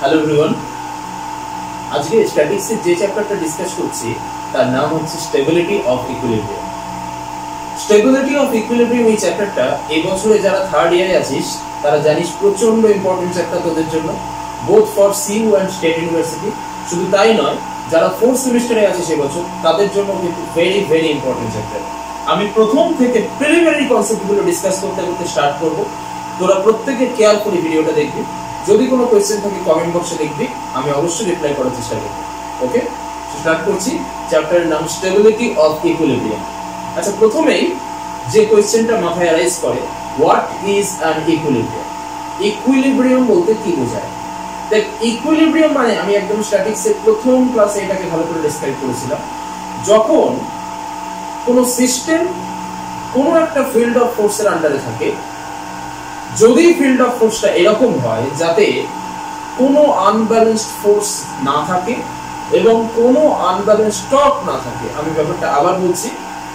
Hello everyone, আজকে স্ট্যাটিস্টিক্সের যে চ্যাপ্টারটা ডিসকাস করছি তার নাম হচ্ছে stability of equilibrium. Stability of equilibrium এই চ্যাপ্টারটা এই বছরে যারা থার্ড ইয়ারে আছিস তারা জানিস প্রচন্ড ইম্পর্টেন্ট চ্যাপ্টার তোদের জন্য, both for CU and state university. শুধু তাই নয়, যারা ফোর্থ সেমিস্টারে আছিস এবছর তাদের জন্য কিন্তু ভেরি ভেরি ইম্পর্টেন্ট চ্যাপ্টার। আমি প্রথম থেকে প্রিলিমিনারি কনসেপ্টগুলো ডিসকাস করতে করতে স্টার্ট করব। তোরা প্রত্যেকে কেয়ারফুলি ভিডিওটা দেখবি, যদি কোনো কোয়েশ্চেন থাকে কমেন্ট বক্সে লিখবি, আমি অবশ্যই রিপ্লাই করার চেষ্টা করব। ওকে, স্টার্ট করছি। চ্যাপ্টারের নাম স্টেবিলিটি অফ ইকুইলিব্রিয়াম। আচ্ছা, প্রথমেই যে কোয়েশ্চেনটা মাথায় অ্যারাইজ করে, what is an equilibrium? Equilibrium বলতে কি বোঝায়? দেখ, ইকুইলিব্রিয়াম মানে আমি একদম স্ট্যাটিক্সের প্রথম ক্লাসে এটাকে ভালো করে ডেসক্রাইব করেছিলাম। যখন কোনো সিস্টেম কোনো একটা ফিল্ড অফ ফোর্সের আন্ডারে থাকে, যদি ফিল্ড অফ ফোর্সটা এরকম হয় যাতে কোনো আনব্যালেন্সড ফোর্স না থাকে এবং কোনো আনব্যালেন্সড টর্ক না থাকে। আমি ব্যাপারটা আবার বলছি,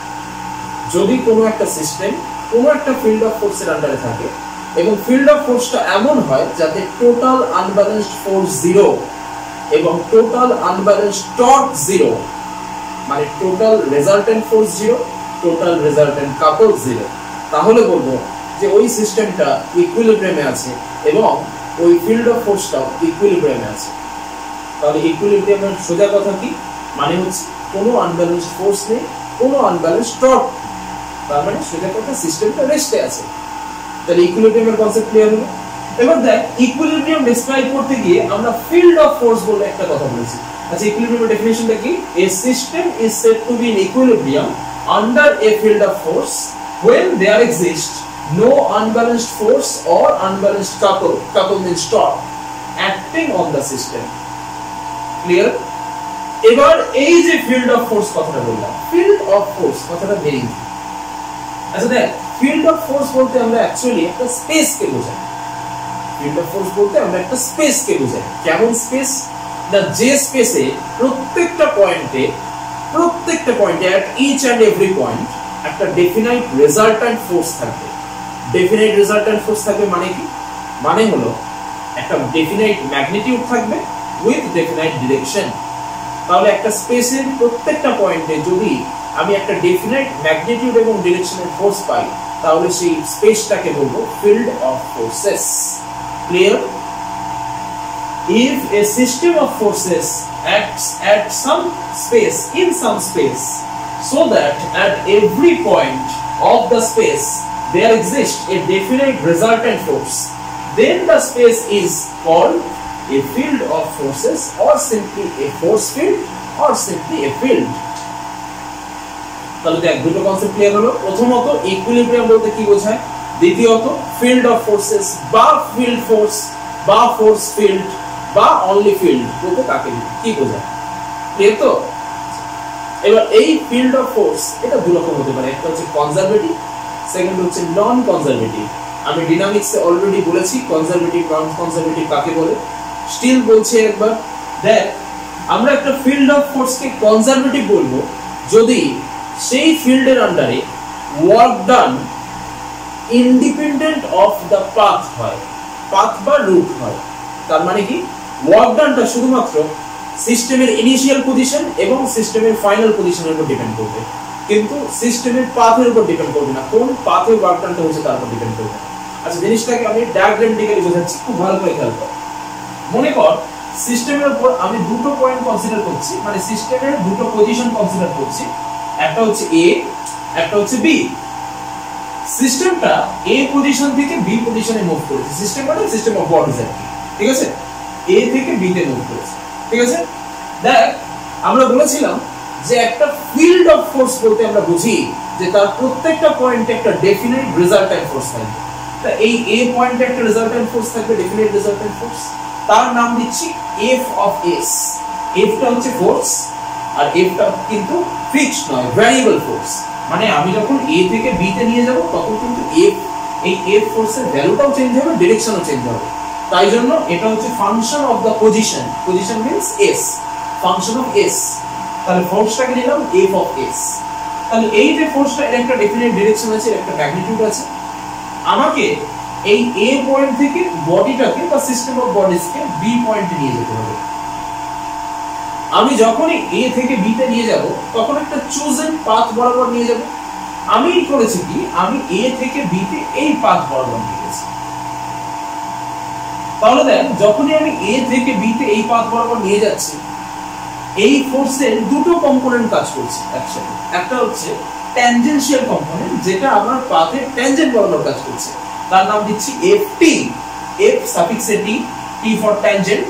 যদি কোনো একটা সিস্টেম কোনো একটা ফিল্ড অফ ফোর্সের আন্ডারে থাকে এবং ফিল্ড অফ ফোর্সটা এমন হয় যাতে টোটাল আনব্যালেন্সড ফোর্স জিরো এবং টোটাল আনব্যালেন্সড টর্ক জিরো, মানে total resultant force zero, total resultant couple zero, তাহলে বলবো যে ওই সিস্টেমটা ইকুইলিব্রিয়ামে আছে এবং ওই ফিল্ড অফ ফোর্সটাও ইকুইলিব্রিয়ামে আছে। তাহলে ইকুইলিব্রিয়ামের সোজা কথা কি মানে হচ্ছে কোনো আনব্যালেন্সড ফোর্স নেই, কোনো আনব্যালেন্সড টর্ক, তার মানে সোজা কথা সিস্টেমটা রেস্টে আছে। তাহলে ইকুইলিব্রিয়ামের কনসেপ্ট ক্লিয়ার হলো। এবার দেখ, ইকুইলিব্রিয়াম ডেসক্রাইব করতে গিয়ে আমরা ফিল্ড অফ ফোর্স বলে একটা কথা বলেছি। আচ্ছা, ইকুইলিব্রিয়ামের ডেফিনিশনটা কি? A system is said to be in equilibrium under a field of force when there exists no unbalanced force or unbalanced couple means torque acting on the system. Clear? এবার এই যে ফিল্ড অফ ফোর্স কথাটা বললাম, field of force কথাটা very important. আচ্ছা দেখ, field of force বলতে আমরা অ্যাকচুয়ালি একটা স্পেস কে বোঝাই। ফিল্ড অফ ফোর্স বলতে আমরা একটা স্পেস কে বোঝাই। কেমন স্পেস? না, যে স্পেসে প্রত্যেকটা পয়েন্টে at each and every point একটা ডেফিনাইট রেজাল্ট্যান্ট ফোর্স থাকবে। ডেফিনাইট রেজাল্ট্যান্ট ফোর্স থাকবে মানে কি? মানে হলো একটা ডেফিনাইট ম্যাগনিটিউড থাকবে উইথ ডেফিনাইট ডিরেকশন। তাহলে একটা স্পেসের প্রত্যেকটা পয়েন্টে যদি আমি একটা ডেফিনাইট ম্যাগনিটিউড এবং ডিরেকশনের ফোর্স পাই, তাহলে সেই স্পেসটাকে বলবো field of forces. Clear? If a system of forces acts at some space, in some space, so that at every point of the space there exists a definite resultant force, then the space is called a field of forces, or simply a force field, or simply a field. তাহলে দেখ, দুটো concept clear হলো। প্রথমত equilibrium বলতে কি বোঝায়, দ্বিতীয়ত field of forces বা ফিল্ড ফোর্স বা ফোর্স ফিল্ড বা অনলি ফিল্ড বলতে কাকে কি বোঝায়। ক্লিয়ার তো? এবার এই ফিল্ড অফ ফোর্স এটা দুই রকম হতে পারে, একটা হচ্ছে কনজারভেটিভ, সেকেন্ড হচ্ছে নন কনজারভেটিভ। আমি ডাইনামিক্সে অলরেডি বলেছি কনজারভেটিভ নন কনজারভেটিভ কাকে বলে। স্টিল বলছি একবার, দেখ, আমরা একটা ফিল্ড অফ ফোর্সকে কনজারভেটিভ বলবো যদি সেই ফিল্ডের আন্ডারে work done independent of the path হয়, পাথ বা রুট হয়। তার মানে কি? ওয়ার্ক ডানটা শুধুমাত্র সিস্টেমের ইনিশিয়াল পজিশন এবং সিস্টেমের ফাইনাল পজিশনের উপর ডিপেন্ড করবে, কিন্তু সিস্টেমের পাথের উপর ডিপেন্ড করবে না, কোন পাথে ওয়ার্ক ডানটা হচ্ছে তার উপর ডিপেন্ড করবে। আচ্ছা, জিনিসটাকে আমি ডায়াগ্রামেটিক্যালি বোঝাচ্ছি, খুব ভালো করে খেয়াল কর। মনে কর সিস্টেমের উপর আমি দুটো পয়েন্ট কনসিডার করছি, মানে সিস্টেমের দুটো পজিশন কনসিডার করছি, একটা হচ্ছে এ, একটা হচ্ছে বি। সিস্টেমটা এ পজিশন থেকে বি পজিশনে মুভ করেছে। সিস্টেম মানে সিস্টেম অফ বডিজ আর কি, ঠিক আছে? এ থেকে বি তে মুভ করেছে, ঠিক আছে? দেখ, আমরা বলেছিলাম যে একটা ফিল্ড অফ ফোর্স বলতে আমরা বুঝি যে তার প্রত্যেকটা পয়েন্টে একটা ডেফিনিট রেজাল্ট্যান্ট ফোর্স থাকবে। তা এই এ পয়েন্টে একটা রেজাল্ট্যান্ট ফোর্স থাকবে, ডেফিনিট রেজাল্ট্যান্ট ফোর্স, তার নাম দিচ্ছি এফ অফ এস। এফটা হচ্ছে ফোর্স, আর এফটা কিন্তু ফিক্সড নয়, ভ্যারিয়েবল ফোর্স। মানে আমি যখন এ থেকে বি তে নিয়ে যাব তখন কিন্তু এই এফ ফোর্সের ভ্যালুটাও চেঞ্জ হবে, ডিরেকশনও চেঞ্জ হবে। তাই জন্য এটা হচ্ছে function of the position. Position means S, function of এস। তাহলে ফোর্সটাকে নিলাম এফ অফ এস। তাহলে এই যে ফোর্সটা, এর একটা ডেফিনিট ডিরেকশন আছে, এর একটা ম্যাগনিটিউড আছে। আমাকে এই A পয়েন্ট থেকে বডিটাকে বা সিস্টেম অফ বডিজকে B পয়েন্টে নিয়ে যেতে হবে। আমি যখনই A থেকে B তে নিয়ে যাব তখন একটা চুজেন পাথ বরাবর নিয়ে যাব। আমি করেছি কি, আমি A থেকে B তে এই পাথ বরাবর নিয়ে গেছি। তাহলে দেখ, যখনই আমি A থেকে B তে এই পাথ বরাবর নিয়ে যাচ্ছি, এই ফোর্সের দুটো কম্পোনেন্ট কাজ করছে একসাথে। একটা হচ্ছে ট্যানজেনশিয়াল কম্পোনেন্ট, যেটা আমার পাথের ট্যানজেন্ট বরাবর কাজ করছে, তার নাম দিচ্ছি FT, F সাফিক্সে T, T ফর ট্যানজেন্ট।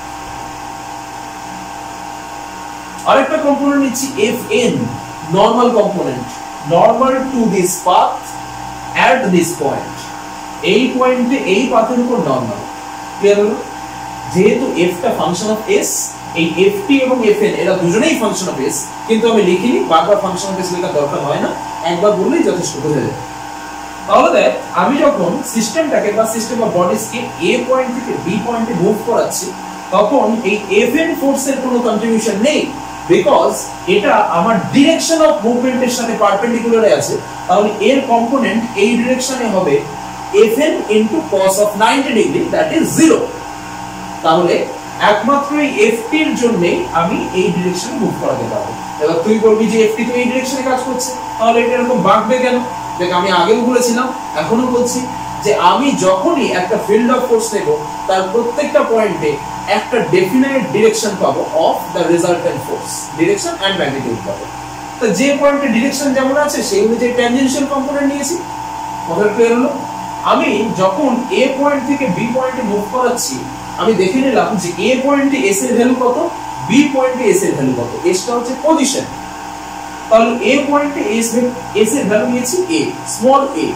আরেকটা কম্পোনেন্ট নিচ্ছি FN, normal component, normal to this path at this point. এই পয়েন্টে এই পাথের উপর নরমাল। ক্লিয়ার হলো? যেহেতু F টা ফাংশন অফ S, এই FT এবং FN এরা দুজনেই ফাংশন অফ S, কিন্তু আমি লিখিনি, বারবার ফাংশন অফ S লেখার দরকার হয় না, একবার বললেই যথেষ্ট বোঝা যায়। তাহলে দেখ, আমি যখন সিস্টেমটাকে বা সিস্টেম অফ বডিজকে A পয়েন্ট থেকে B পয়েন্টে মুভ করাচ্ছি, তখন এই FN ফোর্সের কোনো কন্ট্রিবিউশন নেই, বিকজ এটা আমার ডিরেকশন অফ মুভমেন্টের সাথে পারপেন্ডিকুলারে আছে। তাহলে এর কম্পোনেন্ট এই ডিরেকশনে হবে FN into cos of 90 degree, that is 0। তাহলে একমাত্র এই FT এর জন্যই আমি এই ডিরেকশনে মুভ করাতে পারবো। এবার তুই বলবি যে FT তো এই ডিরেকশনে কাজ করছে, তাহলে এটা এরকম বাঁকবে কেন? দেখ, আমি আগেও বলেছিলাম, এখনো বলছি, যে আমি যখনই একটা ফিল্ড অফ ফোর্স নেব, তার প্রত্যেকটা পয়েন্টে একটা ডেফিনাইট ডিরেকশন পাবো of the resultant force, direction and magnitude পাবো। তো যে পয়েন্টে ডিরেকশন যেমন আছে সেই অনুযায়ী ট্যানজেনশিয়াল কম্পোনেন্ট নিয়েছি। কথা ক্লিয়ার হলো? আমি যখন A পয়েন্ট থেকে B পয়েন্টে মুভ করাচ্ছি, আমি দেখে নিলাম যে A পয়েন্টে S এর ভ্যালু কত, B পয়েন্টে S এর ভ্যালু কত। S টা হচ্ছে পজিশন। তাহলে A পয়েন্টে S এর ভ্যালু নিয়েছি A, স্মল a।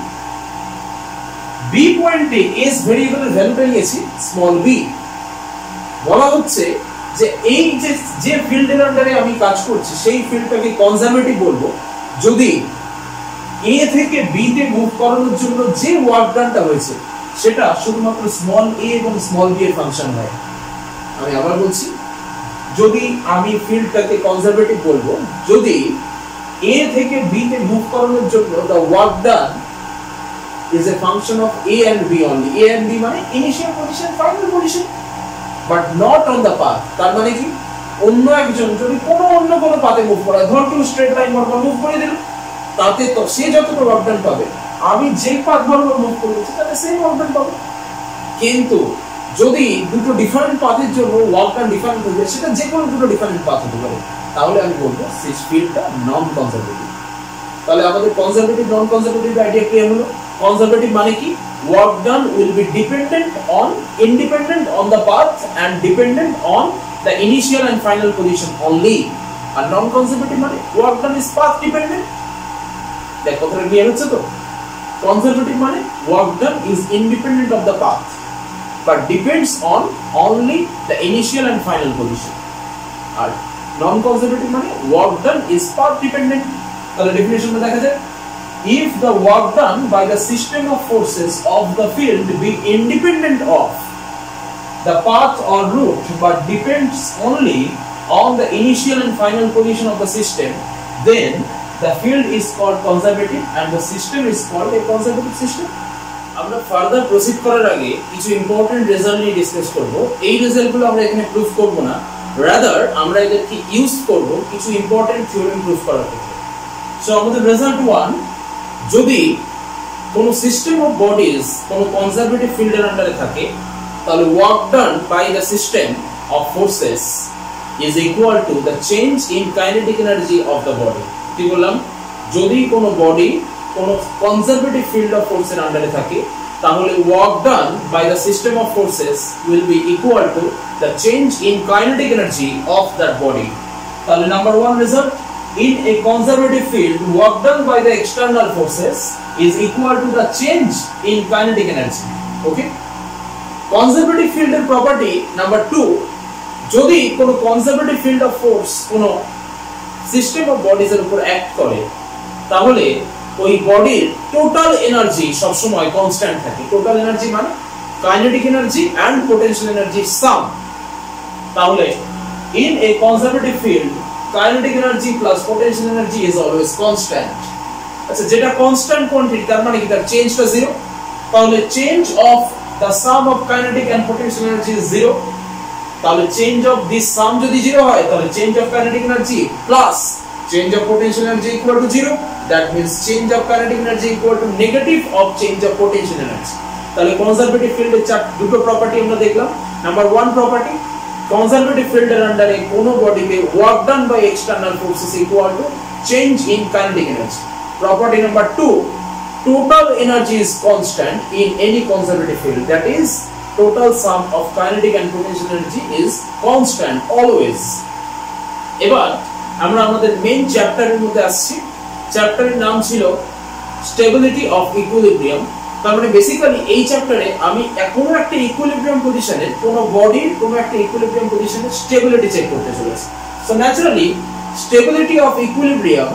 B পয়েন্টে S ভেরিয়েবলের ভ্যালুটা নিয়েছি স্মল b। বলা হচ্ছে যে এই যে ফিল্ডের আন্ডারে আমি কাজ করছি, সেই ফিল্ডটাকে কনজারভেটিভ বলবো যদি A থেকে B তে মুভ করানোর জন্য যে ওয়ার্ক ডানটা হয়েছে সেটা শুধুমাত্র স্মল a এবং স্মল b এর ফাংশন হয়। আমি আবার বলছি, যদি আমি ফিল্ডটাকে কনজারভেটিভ বলবো যদি A থেকে B তে মুভ করানোর জন্য the work done is a function of A and B only. A and B মানে initial position, final position, but not on the path. তার মানে কি, অন্য একজন যদি অন্য কোনো পাথে মুভ করায়, ধর কেউ স্ট্রেট লাইন বরাবর মুভ করে দিল, তাতে তো সে যতটা ওয়ার্ক ডান পাবে, আমি যে পাথ বরাবর মুভ করেছি তাতে সেম ওয়ার্ক ডান পাবে। কিন্তু যদি দুটো ডিফারেন্ট পাথের জন্য ওয়ার্ক ডান ডিফারেন্ট হবে, সেটা যে কোনো দুটো ডিফারেন্ট পাথ হতে পারে, তাহলে আমি বলবো সেই ফিল্ডটা নন কনজারভেটিভ। তাহলে আমাদের conservative non conservative idea clear হলো। কনজারভেটিভ মানে কি, work done will be independent on the path and dependent on the initial and final position only. আর নন কনজারভেটিভ মানে work done is path dependent। দেখ, কথাটা clear হচ্ছে তো? Conservative মানে work done is independent of the path but depends on only the initial and final position। আর non conservative মানে work done is path dependent। তাহলে ডেফিনিশনটা দেখা যায়, if the work done by the system of forces of the field be independent of the path or route but depends only on the initial and final position of the system, then the field is called conservative and the system is called a conservative system. আমরা further proceed করার আগে কিছু important result নিয়ে discuss করব। এই রেজাল্টগুলো আমরা এখানে proof করব না, রাদার আমরা এদেরকে ইউজ করব কিছু ইম্পর্টেন্ট থিওরেম প্রুফ করার ক্ষেত্রে। সো আমাদের রেজাল্ট 1, যদি কোনো সিস্টেম অফ বডিজ কোনো কনজারভেটিভ ফিল্ডের আন্ডারে থাকে, তাহলে work done by the system of forces is equal to the change in kinetic energy of the body. কি বললাম? যদি কোনো বডি কোনো কনজারভেটিভ ফিল্ড অফ ফোর্সের আন্ডারে থাকে, তাহলে work done by the system of forces will be equal to the change in kinetic energy of that body. তাহলে number 1 result, in a conservative field, work done by the external forces is equal to the change in kinetic energy. Okay? Conservative field এর property number 2, যদি কোনো conservative field of force কোনো system of bodies এর উপর act করে, তাহলে ওই বডির টোটাল এনার্জি সব সময় কনস্ট্যান্ট থাকে। টোটাল এনার্জি মানে kinetic energy and potential energy sum. তাহলে in a conservative field, kinetic energy plus potential energy is always constant. আচ্ছা, যেটা কনস্ট্যান্ট কোয়ান্টিটি, তার মানে কি তার চেঞ্জটা 0। তাহলে change of the sum of kinetic and potential energy is 0। তাহলে চেঞ্জ অফ দিস সাম যদি 0 হয় তাহলে change of kinetic energy plus change of potential energy equal to 0। That means change of kinetic energy equal to negative of change of potential energy. তাহলে conservative ফিল্ডের দুটো property আমরা দেখলাম। Number 1 property, conservative ফিল্ডের আন্ডারে কোনো বডিতে work done by external forces equal to change in kinetic energy. Property number 2, total energy is constant in any conservative field, that is total sum of kinetic and potential energy is constant always। এবার আমরা আমাদের main চ্যাপ্টারের মধ্যে আসছি। চ্যাপ্টারের নাম ছিল stability of equilibrium. তার মানে বেসিক্যালি এই চ্যাপ্টারে আমি কোনো একটা ইকুইলিব্রিয়াম পজিশনে কোনো বডির কোনো একটা ইকুইলিব্রিয়াম পজিশনে স্টেবিলিটি চেক করতে চলেছি। So naturally stability of equilibrium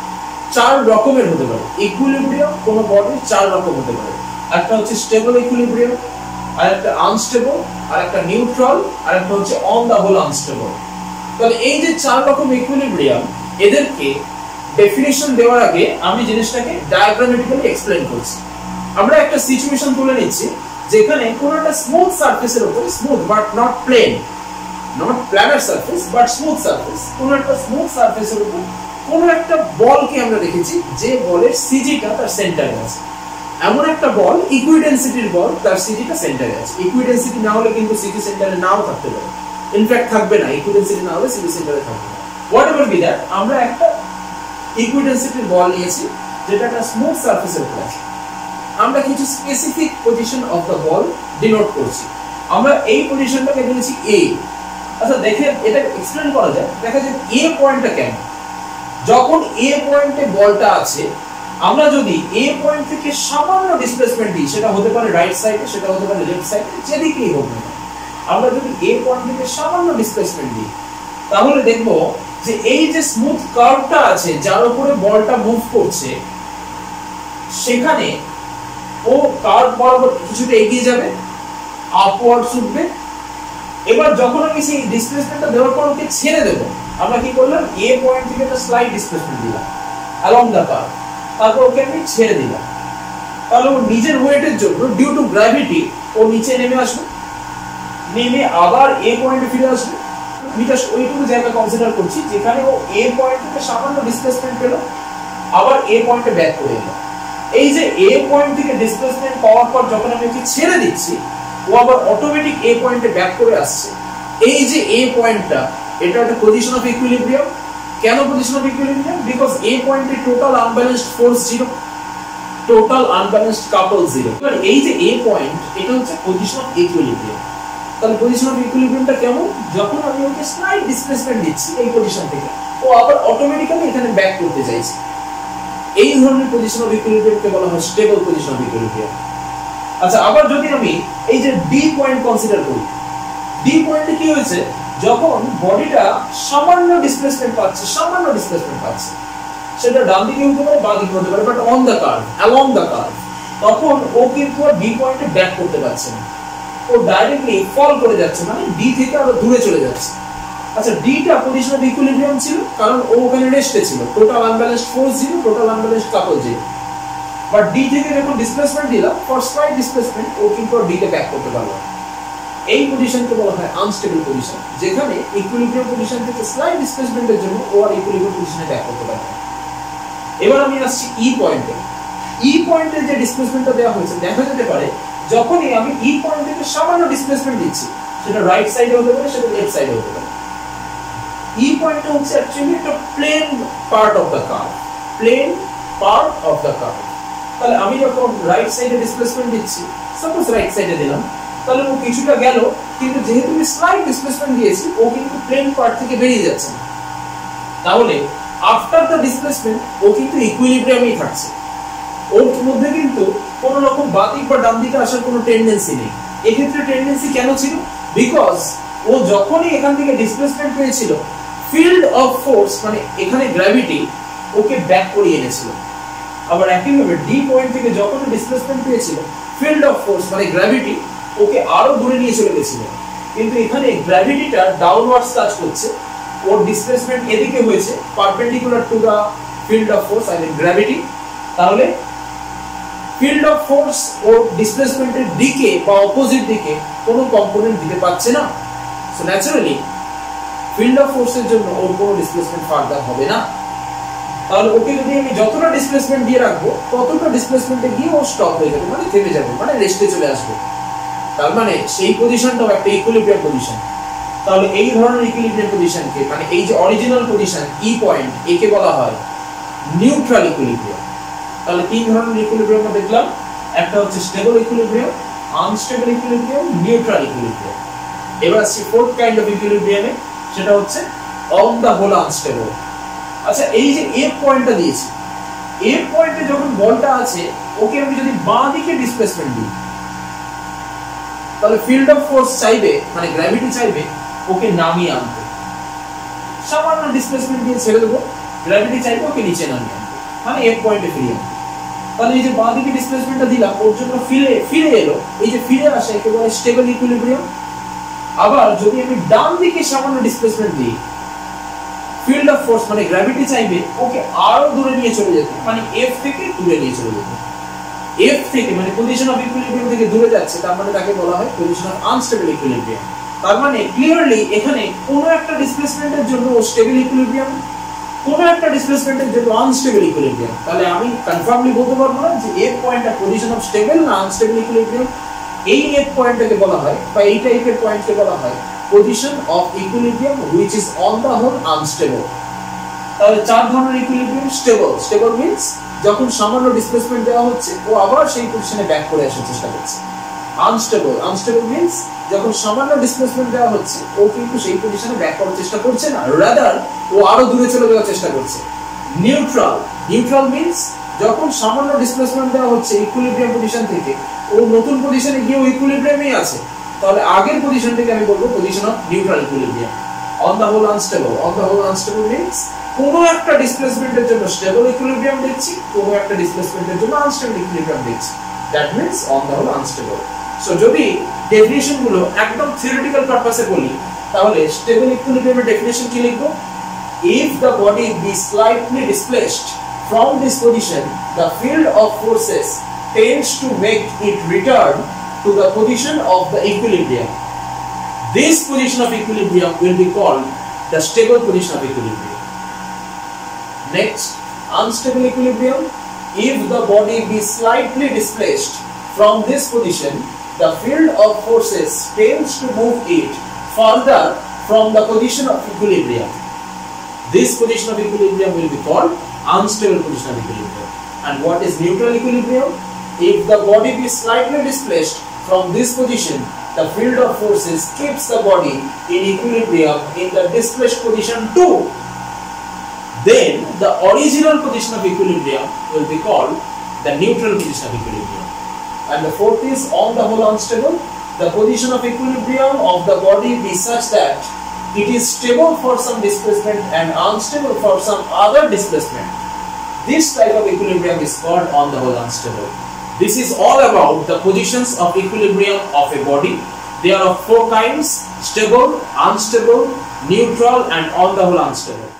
4 রকমের হতে পারে। ইকুইলিব্রিয়াম কোনো বডির 4 রকম হতে পারে। একটা হচ্ছে স্টেবল ইকুইলিব্রিয়াম, আর একটা আনস্টেবল, আর একটা নিউট্রাল, আর একটা হচ্ছে অন দা হোল আনস্টেবল। তাহলে এই যে 4 রকম ইকুইলিব্রিয়াম, এদেরকে ডেফিনিশন দেওয়ার আগে আমি জিনিসটাকে ডায়াগ্রামেটিক্যালি এক্সপ্লেইন করছি। আমরা একটা সিচুয়েশন তুলে নিচ্ছি যেখানে কোনো একটা স্মুথ সারফেসের উপরে, smooth but not plane, not planar surface but smooth surface, কোনো একটা স্মুথ সারফেসের উপর কোনো একটা বলকে আমরা দেখেছি যে বলের সিজিটা তার সেন্টারে আছে। এমন একটা বল ইকুইডেন্সিটির বল, তার সিজিটা সেন্টারে আছে। ইকুইডেন্সিটি না হলে কিন্তু সিজি সেন্টারে নাও থাকতে পারে, ইনফ্যাক্ট থাকবে না। ইকুইডেন্সিটি না হলে সিজি সেন্টারে থাকবে না। হোয়াটএভার বি দ্যাট, আমরা একটা ইকুইডেন্সিটির বল নিয়েছি যেটা একটা স্মুথ সারফেসের উপর আছে। আমরা কিছু specific position of the ball denote করছি। আমরা এই পজিশনটাকে বলেছি এ। আচ্ছা দেখে এটা এক্সপ্লেন করা যায়। দেখা যায় এ পয়েন্টটা কেন, যখন এ পয়েন্টে বলটা আছে, আমরা যদি এ পয়েন্ট থেকে সামান্য ডিসপ্লেসমেন্ট দিই, সেটা হতে পারে রাইট সাইডে, সেটা হতে পারে লেফট সাইডে, যেদিকেই হোক না, আমরা যদি এ পয়েন্ট থেকে সামান্য ডিসপ্লেসমেন্ট দিই, তাহলে দেখবো যে এই যে স্মুথ কার্ভটা আছে যার উপরে বলটা মুভ করছে, সেখানে ও কার্ভ বরাবর কিছুটা এগিয়ে যাবে, আপওয়ার্ডস উঠবে। এবার যখন আমি সেই ডিসপ্লেসমেন্টটা দেওয়ার পর ওকে ছেড়ে দেবো, আমরা কি করলাম, এ পয়েন্ট থেকে একটা স্লাইড ডিসপ্লেসমেন্ট দিলাম অ্যালং দ্য কার্ভ, তারপর ওকে আমি ছেড়ে দিলাম। তাহলে ও নিজের ওয়েটের জন্য ডিউ টু গ্র্যাভিটি ও নিচে নেমে আসবে, নেমে আবার এ পয়েন্টে ফিরে আসবে। আমি জাস্ট ওইটুকু জায়গা কনসিডার করছি যেখানে ও এ পয়েন্ট থেকে সামান্য ডিসপ্লেসমেন্ট পেল, আবার এ পয়েন্টে ব্যাক করে এলো। এই যে এ পয়েন্ট থেকে ডিসপ্লেসমেন্ট পাওয়ার পর যখন আমি ওকে ছেড়ে দিচ্ছি, ও আবার অটোমেটিক এ পয়েন্টে ব্যাক করে আসছে। এই যে এ পয়েন্টটা, এটা একটা পজিশন অফ ইকুইলিব্রিয়াম। কেন position of equilibrium? Because A পয়েন্টে total unbalanced force 0, total unbalanced couple 0। এবার এই যে এ পয়েন্ট, এটা হচ্ছে পজিশন অফ ইকুইলিব্রিয়াম। তাহলে পজিশন অফ ইকুইলিব্রিয়ামটা কেমন? যখন আমি ওকে স্লাইড ডিসপ্লেসমেন্ট দিচ্ছি এই পজিশন থেকে, ও আবার অটোমেটিক্যালি এখানে ব্যাক করতে চাইছে। এই ধরনের পজিশন অফ ইকুইলিব্রিয়ামকে বলা হয় স্টেবল পজিশন অফ ইকুইলিব্রিয়াম। আচ্ছা, আবার যদি আমি এই যে ডি পয়েন্ট কনসিডার করি, ডি পয়েন্টে কি হয়েছে, যখন বডিটা সামান্য ডিসপ্লেসমেন্ট পাচ্ছে, সেটা ডান দিকে হতে পারে, বাঁ দিকে হতে পারে, but on the curve, along the curve, তখন ও কিন্তু আর ডি পয়েন্টে ব্যাক করতে পারছে না, ও ডাইরেক্টলি ফল করে যাচ্ছে, মানে ডি থেকে আরো দূরে চলে যাচ্ছে। আচ্ছা, ডিটা পজিশন অফ ইকুইলিব্রিয়াম ছিল কারণ ও ওখানে রেস্টে ছিল, total unbalanced force 0, total unbalanced couple 0। But D থেকে যখন ডিসপ্লেসমেন্ট দিলাম, ফর স্লাইড ডিসপ্লেসমেন্ট, ও কিন্তু ডি তে ব্যাক করতে পারলো। এই পজিশনকে বলা হয় আনস্টেবল পজিশন, যেখানে ইকুইলিব্রিয়াম পজিশন থেকে স্লাইড ডিসপ্লেসমেন্টের জন্য ও আর ইকুইলিব্রিয়াম পজিশনে ব্যাক করতে পারবে। এবার আমি আসছি ই পয়েন্টে। ই পয়েন্টে যে ডিসপ্লেসমেন্টটা দেওয়া হয়েছে, দেখা যেতে পারে যখনই আমি ই পয়েন্ট থেকে সামান্য ডিসপ্লেসমেন্ট দিচ্ছি, সেটা রাইট সাইডে হতে পারে, সেটা লেফট সাইডে হতে পারে। ই পয়েন্টটা হচ্ছে অ্যাকচুয়ালি একটা plane part of the curve, plane part of the curve. তাহলে আমি যখন রাইট সাইডে ডিসপ্লেসমেন্ট দিচ্ছি, সাপোজ রাইট সাইডে দিলাম, তাহলে ও কিছুটা গেল, কিন্তু যেহেতু আমি স্লাইড ডিসপ্লেসমেন্ট দিয়েছি, ও কিন্তু প্লেন পার্ট থেকে বেরিয়ে যাচ্ছে না। তাহলে আফটার দ্য ডিসপ্লেসমেন্ট ও কিন্তু ইকুইলিব্রিয়ামেই থাকছে, ওর মধ্যে কিন্তু কোন রকম বাদিক বা ডান দিকে আসার কোনো টেন্ডেন্সি নেই। এক্ষেত্রে টেন্ডেন্সি কেন ছিল? বিকজ ও যখনই এখান থেকে ডিসপ্লেসমেন্ট পেয়েছিল, ফিল্ড অফ ফোর্স মানে এখানে গ্র্যাভিটি ওকে ব্যাক করিয়ে এনেছিল। আবার একইভাবে ডি পয়েন্ট থেকে যখন ডিসপ্লেসমেন্ট পেয়েছিল, ফিল্ড অফ ফোর্স মানে গ্র্যাভিটি ওকে আরো দূরে নিয়ে চলে গেছিল। কিন্তু এখানে গ্র্যাভিটিটা ডাউনওয়ার্ডস কাজ করছে, ওর ডিসপ্লেসমেন্ট এদিকে হয়েছে, perpendicular to the field of force I mean gravity. তাহলে ফিল্ড অফ ফোর্স ও ডিসপ্লেসমেন্টের দিকে বা অপোজিট দিকে কোনো কম্পোনেন্ট দিতে পারছে না। সো ন্যাচারালি ফিল্ড অফ ফোর্সের জন্য ওর কোনো ডিসপ্লেসমেন্ট ফার্দার হবে না। তাহলে ওকে যদি আমি যতটা ডিসপ্লেসমেন্ট দিয়ে রাখবো ততটা ডিসপ্লেসমেন্টে গিয়ে ও স্টপ হয়ে যাবে, মানে থেমে যাবে, মানে রেস্টে চলে আসবে। তার মানে সেই পজিশনটাও একটা ইকুইলিব্রিয়াম পজিশন। তাহলে এই ধরনের ইকুইলিব্রিয়াম পজিশনকে, মানে এই যে অরিজিনাল পজিশন ই পয়েন্ট, একে বলা হয় নিউট্রাল ইকুইলিব্রিয়াম। তাহলে তিন ধরনের ইকুইলিব্রিয়াম আমরা দেখলাম, একটা হচ্ছে stable equilibrium, unstable equilibrium, neutral equilibrium. এবার আসছি ফোর্থ কাইন্ড অফ ইকুইলিব্রিয়ামে, সেটা হচ্ছে অন দা হোল আনস্টেবল। আচ্ছা, এই যে এফ পয়েন্টটা দিয়েছি, এফ পয়েন্টে যখন বলটা আছে, ওকে আমি যদি বাঁ দিকে ডিসপ্লেসমেন্ট দিই, তাহলে ফিল্ড অফ ফোর্স চাইবে, মানে গ্র্যাভিটি চাইবে ওকে নামিয়ে আনতে। সামান্য ডিসপ্লেসমেন্ট দিয়ে ছেড়ে দেবো, গ্র্যাভিটি চাইবে ওকে নিচে নামিয়ে আনতে, মানে এফ পয়েন্টে ফিরিয়ে আনতে। তাহলে এই যে বাঁ দিকে ডিসপ্লেসমেন্টটা দিলাম, ওর জন্য ফিরে এলো, এই যে ফিরে আসে একে বলে স্টেবল ইকুইলিব্রিয়াম। আবার যদি আমি ডান দিকে সামান্য ডিসপ্লেসমেন্ট দিই, ফিল্ড অফ ফোর্স মানে গ্র্যাভিটি চাইবে ওকে আরো দূরে নিয়ে চলে যেতে, মানে এফ থেকে দূরে নিয়ে চলে যেতে। এফ থেকে মানে পজিশন অফ ইকুইলিব্রিয়াম থেকে দূরে যাচ্ছে, তার মানে তাকে বলা হয় পজিশন অফ আনস্টেবল ইকুইলিব্রিয়াম। তার মানে ক্লিয়ারলি এখানে কোনো একটা ডিসপ্লেসমেন্টের জন্য স্টেবল ইকুইলিব্রিয়াম, কোনো একটা ডিসপ্লেসমেন্টের জন্য আনস্টেবল ইকুইলিব্রিয়াম। তাহলে আমি কনফার্মলি বলতে পারবো না যে এফ পয়েন্টটা পজিশন অফ স্টেবল না আনস্টেবল ইকুইলিব্রিয়াম। এই এফ পয়েন্টটাকে বলা হয়, বা এই টাইপের পয়েন্টকে বলা হয় position of equilibrium which is on the whole unstable. তাহলে চার ধরনের ইকুইলিব্রিয়াম। স্টেবল, স্টেবল মিন্স যখন সামান্য ডিসপ্লেসমেন্ট দেওয়া হচ্ছে ও আবার সেই পজিশনে ব্যাক করে আসার চেষ্টা করছে। আনস্টেবল, আনস্টেবল মিন্স যখন সামান্য ডিসপ্লেসমেন্ট দেওয়া হচ্ছে ও কিন্তু সেই পজিশনে ব্যাক করার চেষ্টা করছে না, রাদার ও আরো দূরে চলে যাওয়ার চেষ্টা করছে। নিউট্রাল, নিউট্রাল মিন্স যখন সামান্য ডিসপ্লেসমেন্ট দেওয়া হচ্ছে ইকুইলিব্রিয়াম পজিশন থেকে, ও নতুন পজিশনে গিয়ে ও ইকুইলিব্রিয়ামেই আছে, তাহলে আগের পজিশনটাকে আমি বলবো position of neutral equilibrium. On the whole unstable, on the whole unstable means কোনো একটা ডিসপ্লেসমেন্টের জন্য স্টেবল ইকুইলিব্রিয়াম দেখছি, কোনো একটা ডিসপ্লেসমেন্টের জন্য আনস্টেবল ইকুইলিব্রিয়াম দেখছি, that means on the whole unstable. So যদি ডেফিনিশন গুলো একদম থিওরিটিক্যাল পারপাসে বলি, তাহলে স্টেবল ইকুইলিব্রিয়ামের ডেফিনিশন কি লিখবো? If the body be slightly displaced from this position, the field of forces tends to make it return to the position of the equilibrium. This position of equilibrium will be called the stable position of equilibrium. Next, unstable equilibrium. If the body be slightly displaced from this position, the field of forces tends to move it further from the position of equilibrium. This position of equilibrium will be called unstable position of equilibrium. And what is neutral equilibrium? If the body be slightly displaced from this position, the field of forces keeps the body in equilibrium in the displaced position too. Then the original position of equilibrium will be called the neutral position of equilibrium. And the fourth is on the whole unstable. The position of equilibrium of the body be such that it is stable for some displacement and unstable for some other displacement. This type of equilibrium is called on the whole unstable. This is all about the positions of equilibrium of a body. They are of four kinds: stable, unstable, neutral, and on the whole unstable.